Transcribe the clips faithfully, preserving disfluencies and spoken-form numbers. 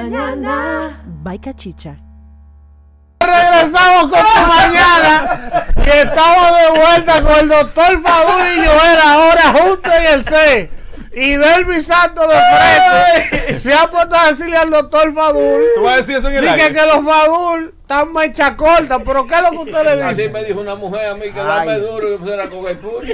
mañana. Bye, Cachicha. Regresamos con tu mañana y estamos de vuelta con el doctor Fadul y Joel ahora juntos en el C. Y Delvi Santos de frente se ha puesto a decirle al doctor Fadul. ¿Tú vas a decir eso en el Dice aire? que los Fadul están mecha corta, pero ¿qué es lo que usted le dice? Así me dijo una mujer a mí que dame duro y yo era con el puño.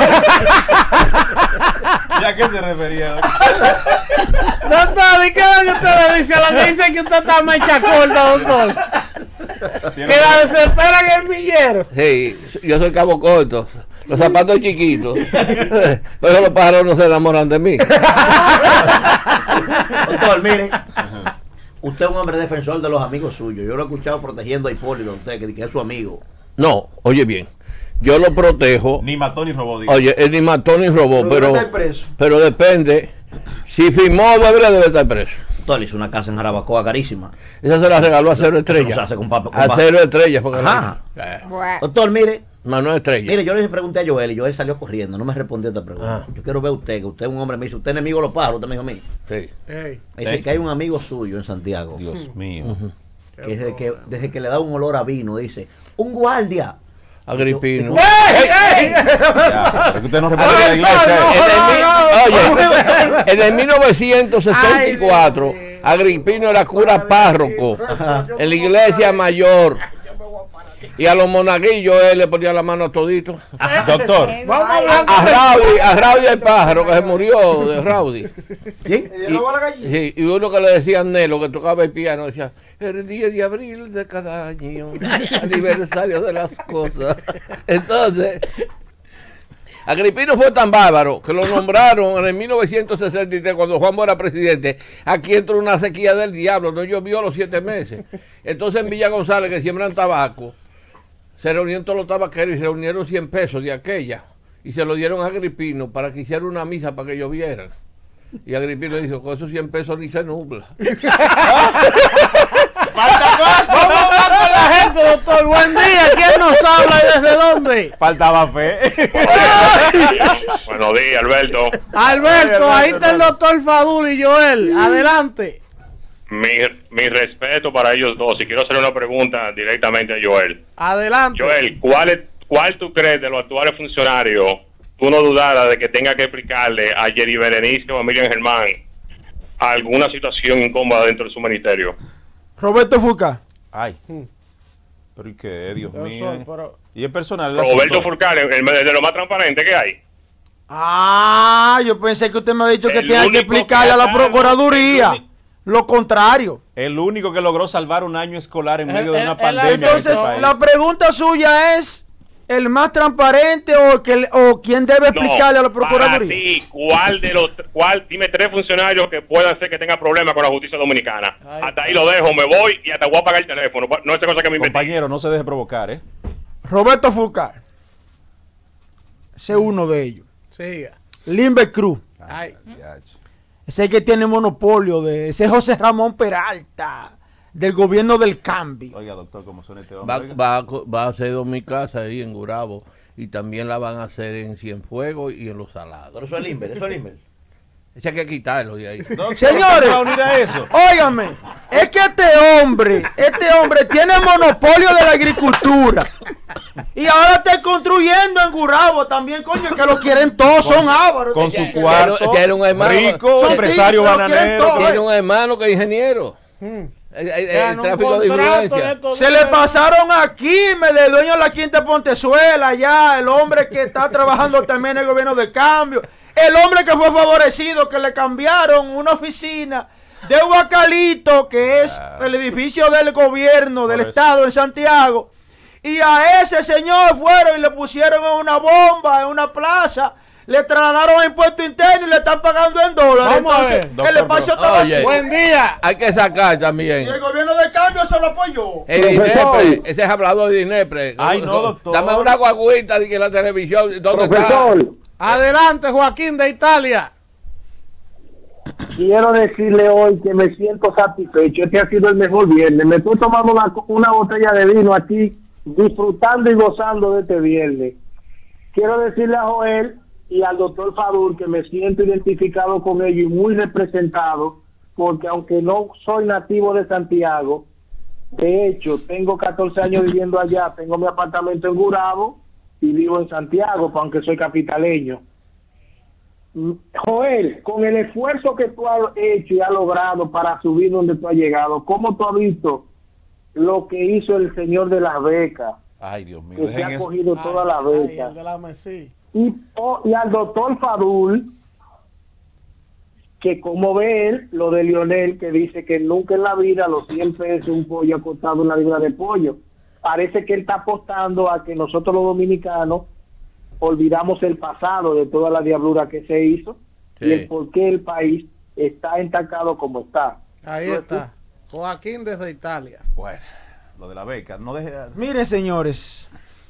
¿Y a qué se refería? Doctor, ¿y qué es lo que usted le dice a la que dice que usted está mecha corta, doctor? Que la desespera en el millero. Sí, yo soy cabo corto. Los zapatos chiquitos. Pero los pájaros no se enamoran de mí. Doctor, mire, usted es un hombre defensor de los amigos suyos. Yo lo he escuchado protegiendo a Hipólito, usted, que, que es su amigo. No, oye bien. Yo lo protejo. Ni mató ni robó. Digo. Oye, él ni mató ni robó, pero, pero, preso. pero depende. Si firmó, debe, debe estar preso. Doctor, hizo una casa en Jarabacoa carísima. Esa se la regaló a Cero Estrella. No se hace con papá. A Cero Estrella. Porque Ajá. La... Eh. Doctor, mire. Manuel Estrella. Mire, yo le pregunté a Joel y Joel salió corriendo. No me respondió esta pregunta. Ah. Yo quiero ver a usted, que usted es un hombre. Me dice, ¿usted es enemigo de los pájaros? Usted me dijo a mí. Sí. Hey. Me dice hey. que hay un amigo suyo en Santiago. Dios mío. Uh-huh. Que desde que, desde que le da un olor a vino, dice, un guardia. Agripino. ¡Ey! ¡Ey! Ya, pero usted no responde a la iglesia. Oye, en el mil novecientos sesenta y cuatro, Agripino era cura párroco en la iglesia mayor. Y a los monaguillos él le ponía la mano a todito. Doctor. A Rowdy, a Rowdy el pájaro que se murió de Rowdy. ¿Quién? Y, y uno que le decía Nelo, que tocaba el piano, decía, el diez de abril de cada año, aniversario de las cosas. Entonces, Agripino fue tan bárbaro que lo nombraron en el mil novecientos sesenta y tres, cuando Juan Bosch era presidente. Aquí entró una sequía del diablo, no llovió los siete meses. Entonces en Villa González, que siembran tabaco, se reunieron todos los tabaqueros y se reunieron cien pesos de aquella y se lo dieron a Agripino para que hiciera una misa para que llovieran. Y Agripino dijo, con esos cien pesos ni se nubla. Vamos a hablar con la gente, doctor. Buen día. ¿Quién nos habla y desde dónde? Faltaba fe. Buenos días, Alberto. Alberto, ahí está el doctor Fadul y Joel. Adelante. Mi, mi respeto para ellos dos. Y quiero hacer una pregunta directamente a Joel. Adelante. Joel, ¿cuál, es, cuál tú crees de los actuales funcionarios tú no dudaras de que tenga que explicarle a Jerry Berenice o a Miriam Germán alguna situación incómoda dentro de su ministerio? Roberto Furcar. Ay. Pero ¿y qué? Dios Yo mío. soy, pero... Y el personal. Roberto Furcar, el, el de lo más transparente que hay. Ah, yo pensé que usted me ha dicho que el tenía que explicarle a la Procuraduría. El Lo contrario. El único que logró salvar un año escolar en medio el, de una el, pandemia. Entonces, en este país. la pregunta suya es: ¿el más transparente o, que, o quién debe explicarle no, a la Procuraduría? Para ti, ¿cuál de los, cuál, dime tres funcionarios que puedan ser que tengan problemas con la justicia dominicana? Ay, hasta ahí lo dejo, me voy y hasta voy a apagar el teléfono. No es cosa que me inventé. Compañero, no se deje provocar, ¿eh? Roberto Furcar. Ese es uno de ellos. Siga. Limber Cruz. Ay. Ese es el que tiene monopolio de ese es José Ramón Peralta, del gobierno del cambio. Oiga, doctor, ¿cómo suena este hombre? Va, va, va a hacer dos mil casas ahí en Gurabo y también la van a hacer en Cienfuegos y en Los Salados. Pero eso es Limber, eso es Limber. Ese hay que quitarlo de ahí. Doctor, señores, ¿va a unir a eso? óigame, es que este hombre, este hombre tiene monopolio de la agricultura. Y ahora está construyendo en Gurabo también, coño, que lo quieren todos, son ávaros. Con su cuarto, tiene un hermano, rico, son empresario tigres, bananero. todo, tiene un hermano que es ingeniero. Hmm. El, el, el tráfico de influencia. Se le pasaron aquí, me de dueño de la Quinta Pontezuela, ya, el hombre que está trabajando también en el gobierno de cambio. El hombre que fue favorecido, que le cambiaron una oficina de Huacalito, que es el edificio del gobierno del estado en Santiago. Y a ese señor fueron y le pusieron en una bomba, en una plaza, le trasladaron a impuesto interno y le están pagando en dólares. Vamos Entonces, a ver, el espacio está vacío. Buen día. Hay que sacar también. Y el gobierno de cambio se lo apoyó. El Dinepre, ese es hablador de Dinepre. Ay, no, doctor. Dame una guaguita de que la televisión. ¿Dónde Profesor, está? Adelante, Joaquín de Italia. quiero decirle hoy que me siento satisfecho. Este ha sido el mejor viernes. Me estoy tomando una, una botella de vino aquí, disfrutando y gozando de este viernes. Quiero decirle a Joel y al doctor Fadul que me siento identificado con ellos y muy representado, porque aunque no soy nativo de Santiago, de hecho, tengo catorce años viviendo allá, tengo mi apartamento en Gurabo y vivo en Santiago, aunque soy capitaleño. Joel, con el esfuerzo que tú has hecho y has logrado para subir donde tú has llegado, ¿cómo tú has visto lo que hizo el señor de las becas? Ay, Dios mío. Que se ha cogido Ay, todas las ay, becas. el de la Messi. Y, oh, y al doctor Fadul, que como ve él, lo de Lionel, que dice que nunca en la vida los cien pesos un pollo ha costado una libra de pollo. Parece que él está apostando a que nosotros los dominicanos olvidamos el pasado de toda la diablura que se hizo Sí. y el por qué el país está entancado como está. Ahí está. Joaquín desde Italia. Bueno, lo de la beca, no deje... Miren, señores,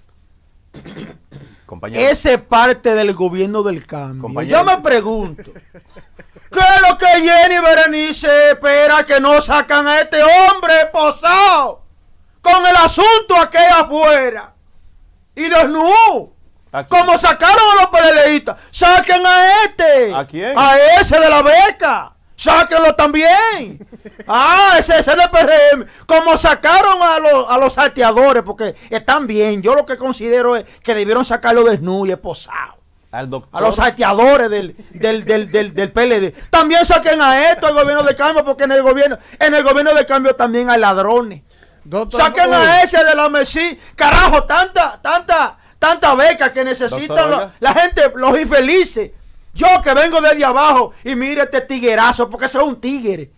Compañero. ese es parte del gobierno del cambio. Compañero. Yo me pregunto, ¿qué es lo que Jenny Berenice espera que no sacan a este hombre posado con el asunto aquí afuera y desnudo? ¿A quién? Como sacaron a los peledeístas, saquen a este. ¿A quién? A ese de la beca. Sáquenlo también. Ah, ese, ese de P R M. Como sacaron a los, a los salteadores, porque están bien. Yo lo que considero es que debieron sacarlo desnudo y esposado. Al doctor. A los salteadores del, del, del, del, del P L D. También saquen a esto, al gobierno de cambio, porque en el gobierno, en el gobierno de cambio también hay ladrones. Doctor Saquen Fadul. a ese de la Messi. Carajo, tanta, tanta, tanta beca que necesitan Doctor, lo- oiga. la gente, los infelices. Yo que vengo desde abajo y mire este tiguerazo, porque ese es un tigre.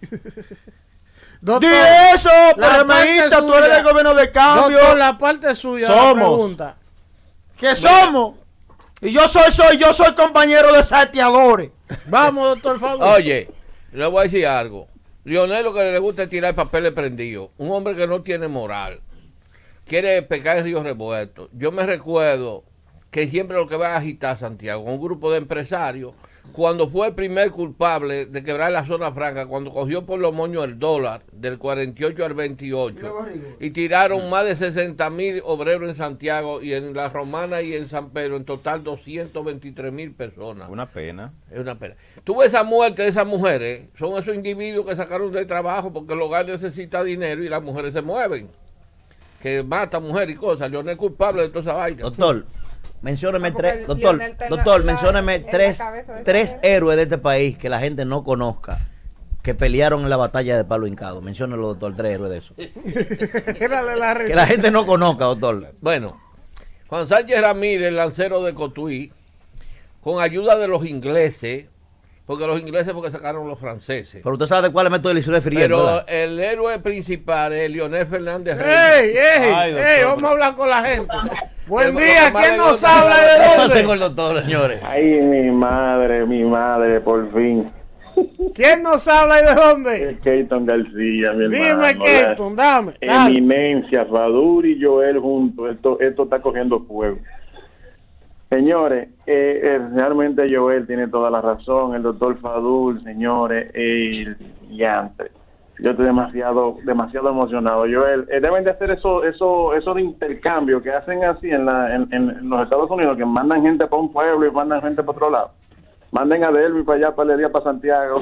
Doctor, Di eso, la PRMista, parte tú eres suya. del gobierno de cambio. Doctor, la parte suya de la Somos. pregunta. Que somos. Y yo soy, soy, yo soy compañero de salteadores. Vamos, doctor Fadul. Oye, le voy a decir algo. Lionel lo que le gusta es tirar papeles prendidos. Un hombre que no tiene moral. Quiere pecar en Río Revuelto. Yo me recuerdo que siempre lo que va a agitar Santiago, un grupo de empresarios, cuando fue el primer culpable de quebrar la zona franca, cuando cogió por los moños el dólar del cuarenta y ocho al veintiocho y tiraron más de sesenta mil obreros en Santiago y en La Romana y en San Pedro, en total doscientas veintitrés mil personas. Una pena. Es una pena. Tú ves esa muerte de esas mujeres, son esos individuos que sacaron del trabajo porque el hogar necesita dinero y las mujeres se mueven, que matan mujeres y cosas. Leonel es culpable de toda esa vaina. Doctor, mencióneme Ah, porque tres, doctor, Lionel está en la- doctor, en la- mencióneme en la tres, cabeza de esa tres mujer. héroes de este país que la gente no conozca, que pelearon en la batalla de Palo Hincado. Menciónelo, doctor, tres héroes de eso. Tírale la Que risa. la gente no conozca, doctor. Bueno, Juan Sánchez Ramírez, el lancero de Cotuí, con ayuda de los ingleses, porque los ingleses porque sacaron los franceses. Pero usted sabe de cuál me estoy refiriendo, Pero ¿verdad? el héroe principal es Leonel Fernández ¡Ey, Reyes. ey! Ay, doctor, ¡Ey! Vamos pero- a hablar con la gente. Buen Pero día, más ¿quién de nos dos- habla y de ¿Qué pasa dónde? con el doctor, señores? Ay, mi madre, mi madre, por fin. ¿Quién nos habla y de dónde? Es Keyton García, mi Dime, hermano. Kenton, dame. dale. Eminencia, Fadur y Joel juntos. Esto, esto está cogiendo fuego. Señores, eh, eh, realmente Joel tiene toda la razón. El doctor Fadul, señores, el diantre. Yo estoy demasiado, demasiado emocionado. Joel, eh, deben de hacer eso, eso, eso de intercambio que hacen así en, la, en, en los Estados Unidos, que mandan gente para un pueblo y mandan gente para otro lado. Manden a Delvi para allá, para el día para Santiago.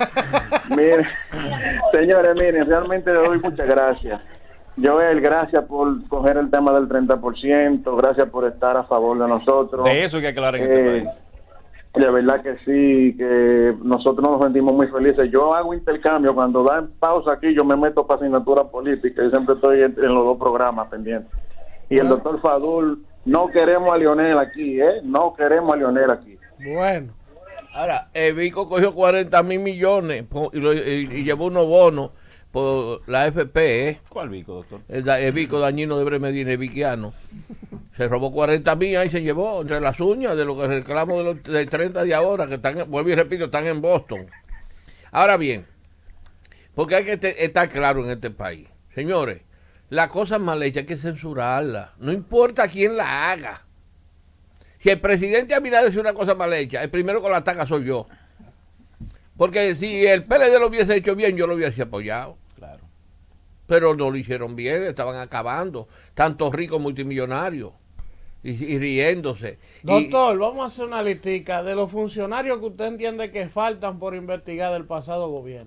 Miren, señores, miren, realmente le doy muchas gracias. Joel, gracias por coger el tema del treinta por ciento, gracias por estar a favor de nosotros. De eso hay que aclarar en este Eh, país. De verdad que sí, que nosotros nos sentimos muy felices. Yo hago intercambio, cuando dan pausa aquí, yo me meto para asignatura política y siempre estoy en, en los dos programas pendientes. Y el doctor Fadul, no queremos a Lionel aquí, ¿eh? No queremos a Lionel aquí. Bueno. Ahora, el Vico cogió cuarenta mil millones po- y, lo- y- y llevó unos bonos por la F P, ¿eh? ¿Cuál Vico, doctor? El, da- el Vico dañino de Bremedina, el viquiano. Se robó cuarenta mil y se llevó entre las uñas de lo que reclamo de los de treinta de ahora, que están, vuelvo y repito, están en Boston. Ahora bien, porque hay que te- estar claro en este país. Señores, la cosa mal hecha hay que censurarla. No importa quién la haga. Si el presidente Abinader hace una cosa mal hecha, el primero que la ataca soy yo. Porque si el P L D lo hubiese hecho bien, yo lo hubiese apoyado. Claro. Pero no lo hicieron bien, estaban acabando. Tantos ricos multimillonarios. Y, y riéndose. Y- Doctor, vamos a hacer una listica de los funcionarios que usted entiende que faltan por investigar del pasado gobierno.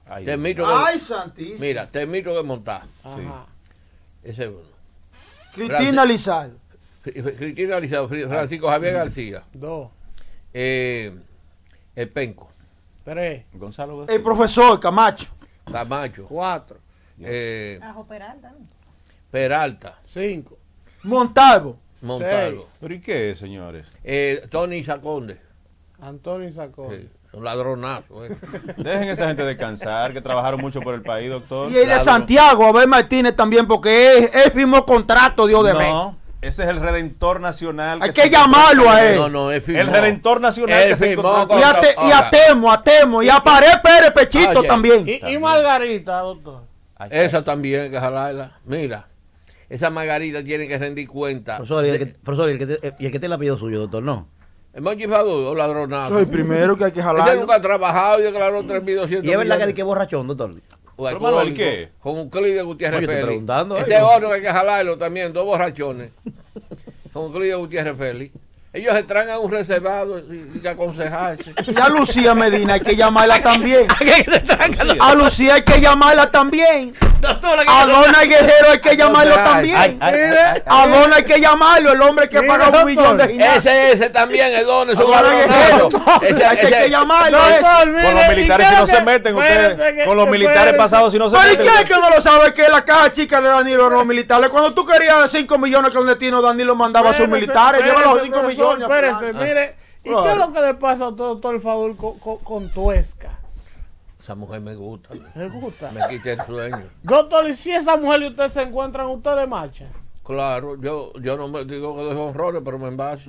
Ay, Te Dios admito mío. Ay, que, santísimo. mira, te admito que montar. Ajá. Ese es uno. Cristina Lizal. Fr- Cristina Lizardo, Fr- Francisco Javier García. Dos. Eh, el Penco. Tres. Gonzalo. El profesor Camacho. Camacho. Cuatro. Eh, Ajo Peralta, ¿no? Peralta. Cinco. Montalvo. Montalvo. ¿Pero y qué, señores? Eh, Tony Saconde. Antonio Sacón. Sí, son ladronazos. eh. Dejen esa gente descansar, que trabajaron mucho por el país, doctor. Y el de Claro. Santiago, Abel Martínez también, porque él, él firmó contrato, Dios de ver. No, ese es el Redentor Nacional. Hay se que llamarlo a él. No, no, él firmó. El Redentor Nacional Él que se firmó encontró Y con... a, te- y a Ahora. Temo, a Temo, y a Pared Pérez Pechito Oye, también. Y, y Margarita, doctor. Ay, Esa también hay que jalarla. Mira, esa Margarita tiene que rendir cuenta. Profesor, ¿y el de- que, profesor, ¿y el que, te, y el que te la pidió suyo, doctor? No. El Monchi Fadul, ladronazo. Soy el primero que hay que Ese jalar. nunca ha trabajado y declaró tres mil doscientos ¿Y es verdad que hay millones. que borrachón, doctor? O Pero, Manuel, alcohólico, ¿qué? Con un Clide Gutiérrez Oye, estoy Félix. preguntando, Ese eh. oro que hay que jalarlo también, dos borrachones. Con un Clide Gutiérrez Félix. Ellos se traen a un reservado y, y que aconsejarse. Y a Lucía Medina hay que llamarla también. Lucía. A Lucía hay que llamarla también. Doctora, A Dona Guerrero hay que llamarlo Ay, también. ay, ay, Mire, ay, ay, a Dona hay que llamarlo, el hombre que Mira, paga un doctor. millón de gimnasio. Ese, ese también, el don es un Ahora ladronazo. Guerrero. Ese, Ese hay que llamarlo. Doctor, ese. mire, Con los ¿y militares qué si no es lo se que- meten espérate ustedes. que- Con los militares espérate. pasados si no se ¿Pero y meten. qué es que no lo sabe que la caja chica de Danilo eran los militares? Cuando tú querías cinco millones clandestinos, Danilo mandaba a sus Espérese, militares. Lleva los espérese, cinco profesor, millones. Espérese, mire. ¿Y Claro. qué es lo que le pasa a usted, doctor Fadul, con, con, con Tuesca? Esa mujer me gusta. ¿Le gusta? Me quita el sueño. Doctor, ¿y si esa mujer y usted se encuentran, usted de marcha? Claro, yo, yo no me digo que doy honrores, pero me envaso.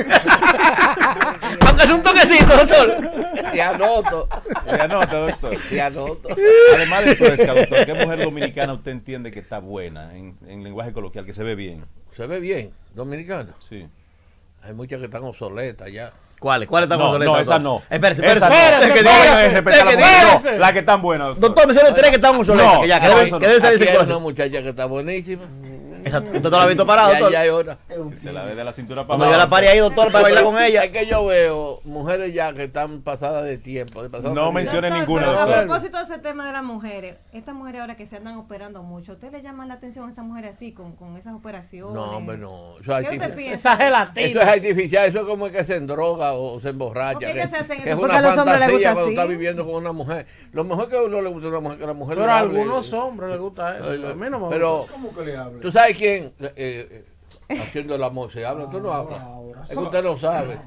Aunque es un toquecito, doctor. Te anoto. Se anota, doctor. Te anoto. Además de Tuesca, doctor, ¿qué mujer dominicana usted entiende que está buena en, en lenguaje coloquial, que se ve bien? Se ve bien, dominicana. Sí. Hay muchas que están obsoletas ya. ¿Cuáles? ¿Cuáles están No, obsoletas, no, esa doctor? no. Espérese, Esa espérese. no. Espérese, Es que No, diga- vengan a respetar a la es que mujer. diga- diga- No, la que están buenas, doctor. Doctor, mencione tres que están obsoletas. No, que ya, que no, deben, eso que no. deben ser Aquí hay una circulares. muchacha que está buenísima. Esa- ¿Usted no la ha visto parada, Ya, doctor? ya hay hora. Se la ve de la cintura para Cuando yo la abajo. pare ahí, doctor, para bailar con ella. Es que yo veo mujeres ya que están pasadas de tiempo. de pasadas No de- mencione Doctor, ninguna, pero doctor. A propósito de ese tema de las mujeres, estas mujeres ahora que se andan operando mucho, ¿usted le llama la atención a esas mujeres así, con, con esas operaciones? No, hombre, no. Eso es ¿Qué usted artificial. piensa? Esa gelatina. Eso es artificial, eso es como que se endroga o se emborracha. ¿Por qué que se hacen que eso? es Porque una a los hombres les fantasía gusta cuando así. está viviendo con una mujer. Lo mejor que a uno le gusta a una mujer, que la mujer Pero le a hable. algunos hombres les gusta eso. Ay, A mí no me pero, gusta. ¿Cómo que le habla? ¿tú sabes quién? Eh, eh, haciendo el amor se habla, tú no hablas. Es que usted no sabe.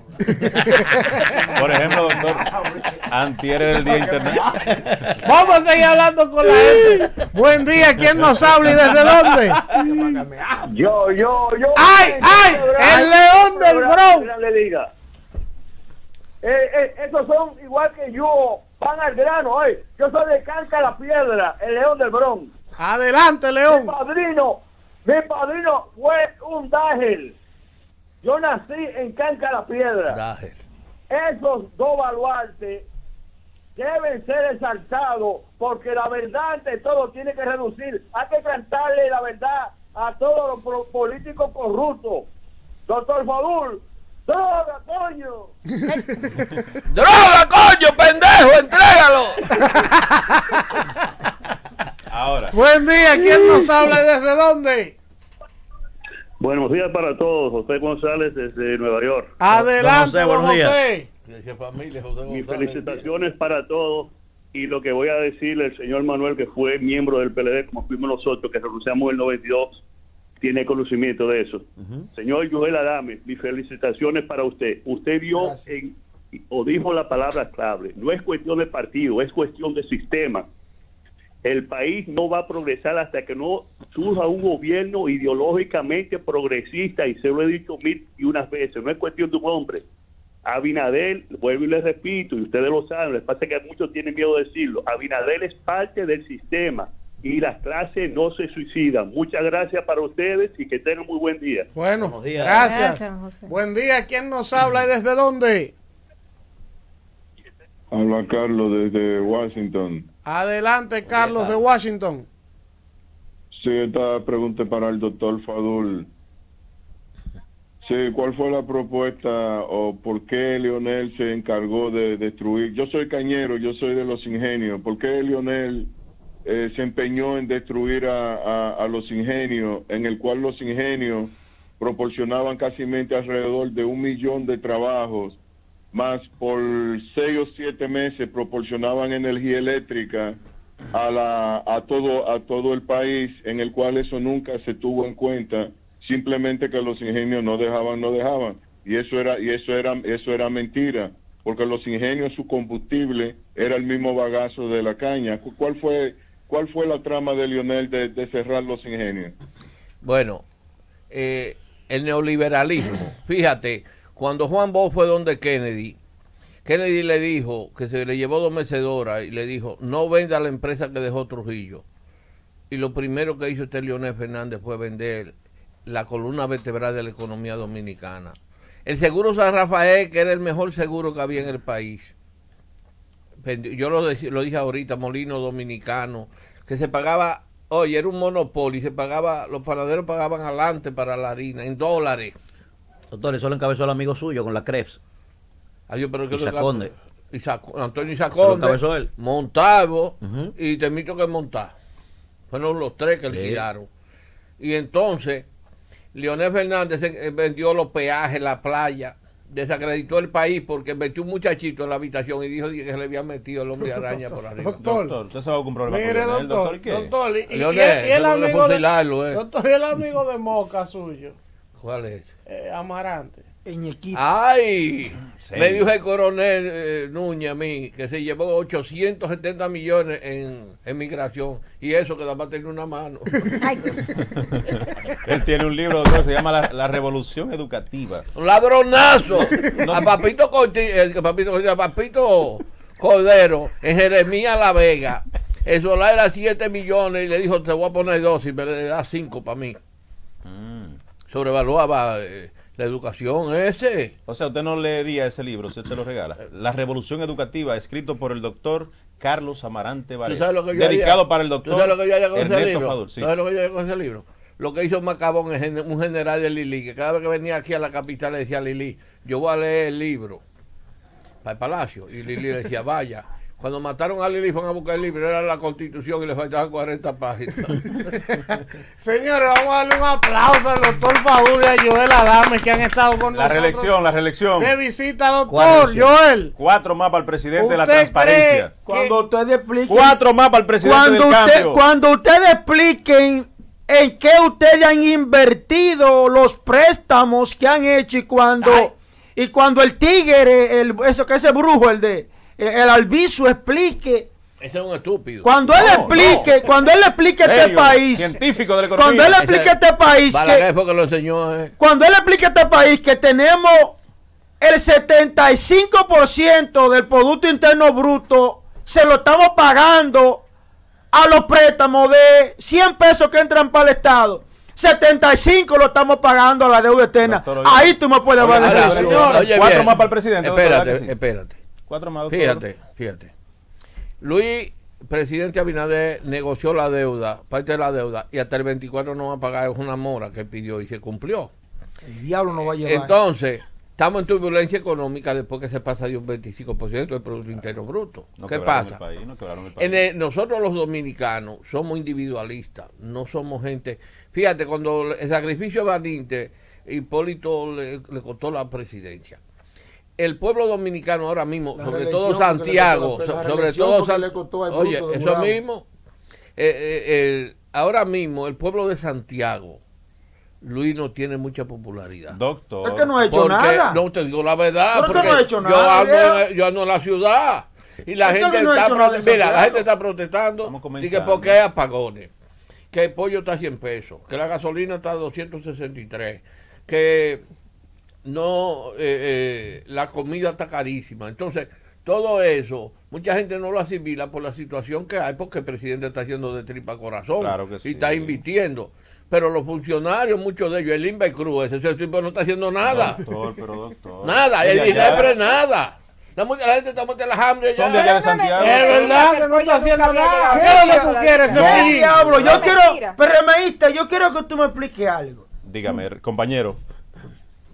Por ejemplo, doctor, antier era el día internet. Vamos a seguir hablando con la gente. Buen día, ¿quién nos habla y desde dónde? Yo, yo, yo. ¡Ay, ay! ¡El león del Bronx! Le diga. Eh, eh, esos son igual que yo, van al grano. Eh. Yo soy de Canca la Piedra, el león del Bronx. Adelante, Mi león. padrino, mi padrino fue un Dágel. Yo nací en Canca la Piedra. Dágel. Esos dos baluartes deben ser exaltados porque la verdad ante todo tiene que reducir. Hay que cantarle la verdad a todos los pro- políticos corruptos. Doctor Fadul, droga, coño. ¡Droga, coño, pendejo! ¡Entrégalo! Ahora, Buen día, ¿quién nos habla y desde dónde? Buenos días para todos. José González desde Nueva York. Adelante, José, buenos don días. José. Decía familia, José Mis González. felicitaciones para todos. Y lo que voy a decirle al señor Manuel, que fue miembro del P L D, como fuimos nosotros, que renunciamos en el noventa y dos, tiene conocimiento de eso. Señor Joel Adame, mis felicitaciones para usted. Usted vio en, o dijo la palabra clave. No es cuestión de partido, es cuestión de sistema. El país no va a progresar hasta que no surja un gobierno ideológicamente progresista, y se lo he dicho mil y unas veces. No es cuestión de un hombre. Abinader, vuelvo y les repito, y ustedes lo saben, les pasa que muchos tienen miedo de decirlo, Abinader es parte del sistema y las clases no se suicidan. Muchas gracias para ustedes y que tengan muy buen día. Bueno, Buenos días. gracias. Gracias, José. Buen día, ¿quién nos habla y desde dónde? Habla Carlos desde Washington. Adelante, Carlos de Washington. Sí, esta pregunta es para el doctor Fadul. Sí, ¿cuál fue la propuesta o por qué Leonel se encargó de destruir? Yo soy cañero, yo soy de los ingenios. ¿Por qué Leonel eh, se empeñó en destruir a, a, a los ingenios, en el cual los ingenios proporcionaban casi alrededor de un millón de trabajos, más por seis o siete meses proporcionaban energía eléctrica a, la, a, todo, a todo el país, en el cual eso nunca se tuvo en cuenta? Simplemente que los ingenios no dejaban, no dejaban, y eso era, y eso era, eso era mentira, porque los ingenios, su combustible era el mismo bagazo de la caña. ¿Cuál fue, cuál fue la trama de Leonel de, de cerrar los ingenios? Bueno, eh, el neoliberalismo, fíjate, cuando Juan Bosch fue donde Kennedy, Kennedy le dijo que se le llevó dos mecedoras y le dijo, no venda la empresa que dejó Trujillo, y lo primero que hizo este Leonel Fernández fue vender la columna vertebral de la economía dominicana. El seguro San Rafael, que era el mejor seguro que había en el país. Yo lo, de, lo dije ahorita, Molino Dominicano, que se pagaba, oye, era un monopolio, y se pagaba, los panaderos pagaban adelante para la harina, en dólares. Doctor, eso lo encabezó el amigo suyo con la C R E F S. Adiós, pero Isaconde. Isaconde. Antonio Isaconde, él. Montalvo, uh-huh. y Temito que montar. Fueron los tres que sí. alquilaron. Y entonces Leonel Fernández vendió los peajes, la playa, desacreditó el país porque metió un muchachito en la habitación y dijo que se le había metido el hombre araña por arriba. Doctor, doctor, usted sabe algún problema mire, con Leonel, doctor, doctor, ¿qué? Doctor, y, y, Leonel, y el, amigo de, eh. doctor, y el amigo de Moca suyo. ¿Cuál es? Eh, Amarante. Ay, sí. Me dijo el coronel eh, Núñez a mí que se llevó ochocientos setenta millones en, en migración, y eso que nada más tiene una mano. Él tiene un libro que se llama La, la Revolución Educativa. Un ladronazo. No, a Papito Corti, el Papito Corti, a Papito Cordero en Jeremías La Vega. El solar era siete millones y le dijo, te voy a poner dos y me le da cinco para mí. Mm. Sobrevaluaba eh, la educación ese. O sea, usted no leería ese libro, usted se lo regala. La Revolución Educativa, escrito por el doctor Carlos Amarante Varela. Dedicado haría? para el doctor ¿Tú sabes lo que yo haría con ese Ernesto libro? Fadul. Sí. ¿Sabes lo que yo haría con ese libro? Lo que hizo Macabón, un general de Lili, que cada vez que venía aquí a la capital le decía a Lili, yo voy a leer el libro para el palacio. Y Lili le decía, vaya. Cuando mataron a Lili fueron a buscar el libro, era la Constitución y le faltaban cuarenta páginas. Señores, vamos a darle un aplauso al doctor Fadul y a Joel Adames, que han estado con la nosotros. Reelección, la reelección. De visita, doctor Joel. Cuatro más para el presidente de la transparencia. Cuando ustedes expliquen. Cuatro más para el presidente cuando del usted, cambio. Cuando ustedes expliquen en qué ustedes han invertido los préstamos que han hecho y cuando Ay. y cuando el tigre, el, eso que ese brujo, el de el Albizu explique. Ese es un estúpido. Cuando él no, explique, no. cuando él explique Serio, este país, científico de la economía. Cuando él explique este país que, fue que lo enseñó, eh. Cuando él explique este país que tenemos el setenta y cinco por ciento del Producto Interno Bruto se lo estamos pagando a los préstamos de cien pesos que entran para el Estado. setenta y cinco lo estamos pagando a la deuda externa. Doctor, Ahí tú me puedes hablar de eso. Cuatro bien. más para el presidente. Espérate, sí. espérate. Cuatro más, doctor. Fíjate, fíjate. Luis, presidente Abinader, negoció la deuda, parte de la deuda, y hasta el veinticuatro no va a pagar, es una mora que pidió y se cumplió. El diablo no va a llevar. Entonces, estamos en turbulencia económica después que se pasa de un veinticinco por ciento del Producto Interno Bruto. No ¿Qué pasa? El país, no el país. En el, nosotros los dominicanos somos individualistas, no somos gente... Fíjate, cuando el sacrificio de Benítez, Hipólito le, le costó la presidencia. El pueblo dominicano ahora mismo, la sobre todo Santiago, so, sobre todo Santiago, oye, eso Bravo. mismo, eh, eh, el, ahora mismo el pueblo de Santiago, Luis, no tiene mucha popularidad. Doctor. Es que no ha hecho porque, nada. No te digo la verdad, porque porque no ha hecho yo, nada, ando en, yo ando en la ciudad y la gente no está protestando, mira, la gente está protestando y que porque hay apagones, que el pollo está a cien pesos, que la gasolina está a doscientos sesenta y tres, que no, eh, eh, la comida está carísima. Entonces, todo eso, mucha gente no lo asimila por la situación que hay, porque el presidente está haciendo de tripa corazón claro que sí. y está invirtiendo. Pero los funcionarios, muchos de ellos, el Invercruz, ese, ese tipo no está haciendo nada. Doctor, pero doctor. Nada, el INEPRE nada. La, la gente está muerta en la hambre ya. Son de allá de Santiago. Es verdad que no está haciendo nada. ¿Qué es lo que tú quieres? ¿Qué diablo? Yo quiero, PRMista, yo quiero que tú me expliques algo. Dígame, compañero.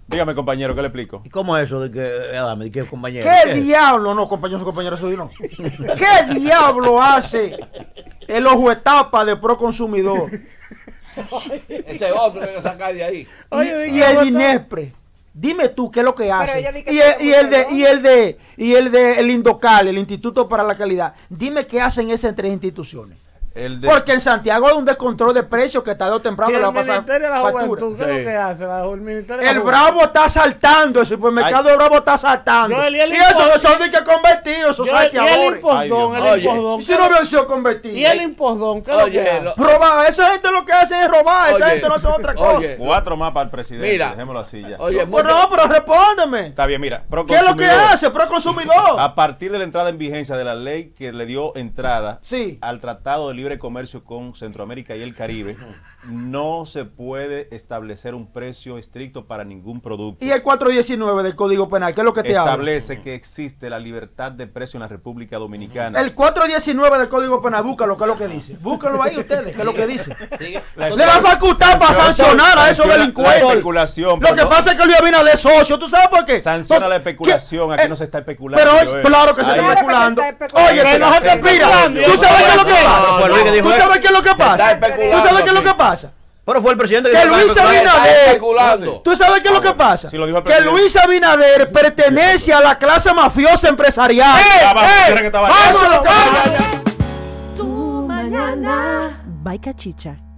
Dígame, compañero, ¿qué le explico? ¿Y cómo es eso de que, Adame, de que compañero? ¿Qué diablo? No, compañero, compañero suyo no. ¿Qué diablo hace el ojo etapa de Proconsumidor? Ese otro que sacar de ahí. Oye, y, y el INESPRE. Dime tú qué es lo que hace. ella di que Y fue el, y el de mucho, ¿no? y el de y el de el Indocal, el Instituto para la Calidad. Dime qué hacen esas tres instituciones. El de- Porque en Santiago hay un descontrol de precios que tarde o Y temprano le el va a pasar Ministerio de la factura. Juventud, ¿qué es Sí. lo que hace? La- el Ministerio de la El Juventud. Bravo está saltando, el supermercado de Bravo está saltando. Joel, y el y eso impuesto- no son de que convertidos, esos Yo- y el saqueadores. impostón, Ay, el Dios. Oye, impostón. Y si no venció convertido. Y el impostón, ¿qué es lo Oye, que hace? lo- Robar, esa gente lo que hace es robar, esa Oye, gente no hace otra cosa. oye, Cuatro más para el presidente, Mira. dejémoslo así ya. Oye, Pero mucho- no, pero respóndeme. Está bien, mira. ¿Qué es lo que Proconsumidor, hace Proconsumidor? A partir de la entrada en vigencia de la ley que le dio entrada Sí. al Tratado de Libre Comercio con Centroamérica y el Caribe, no se puede establecer un precio estricto para ningún producto. Y el cuatrocientos diecinueve del Código Penal, ¿qué es lo que te habla? Establece que existe la libertad de precio en la República Dominicana. El cuatrocientos diecinueve del Código Penal, búscalo, ¿qué es lo que dice? Búscalo ahí ustedes, ¿qué es lo que dice? La Le va a facultar para sancionar a esos sanciona delincuentes. La especulación. Lo que pero no pasa es que Luis Abinader es socio, ¿tú sabes por qué? sanciona Por- la especulación. ¿qué? Aquí Eh, no se está especulando. Pero Joel. claro que se Ahí está es- especulando. se está especulando. Oye, Pero no se te se inspira. está ¿Tú sabes qué es lo que No, pasa? fue Luis que dijo ¿Tú eso. sabes qué es lo que Está pasa? especulando ¿Tú sabes qué es lo aquí. que pasa? Pero fue el presidente Que dijo Luis especulaba. Está Abinader, especulando. ¿tú sabes qué es lo que pasa? Sí, lo dijo el Que presidente. Luis Abinader pertenece a la clase mafiosa empresarial. Ya va, señora, que estaba- ¡Vámonos, vámonos! Tu mañana. By Cachicha.